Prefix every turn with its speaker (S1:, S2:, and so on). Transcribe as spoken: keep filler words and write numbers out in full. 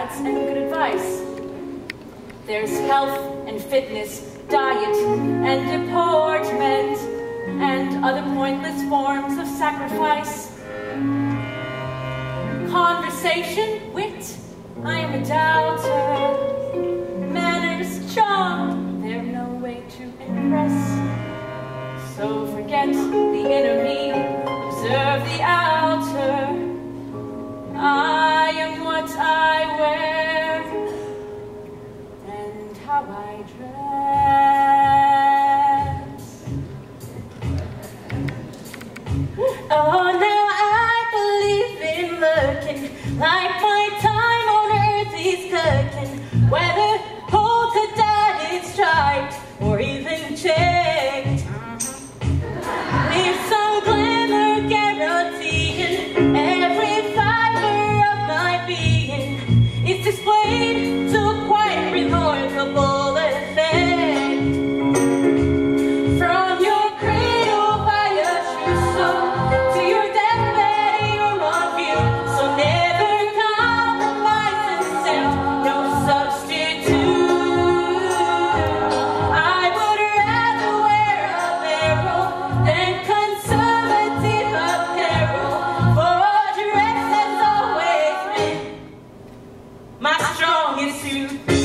S1: stats and good advice. There's health and fitness, diet and deportment, and other pointless forms of sacrifice. Conversation, wit, I am a doubter. Manners, charm, they're no way to impress. So forget the inner me, observe the outer. I am what I wear and how I dress. Oh, now I believe in looking like my time on earth is cooking, whether polka dotted, striped, or even checked. With some glamour guaranteeing every fiber of my being, it's displayed to quite remarkable effect. From your cradle by your trousseau to your deathbed, you're on view. So never compromise and send no substitute. I would rather wear a barrel than conservative apparel, for a dress has always been my strongest suit.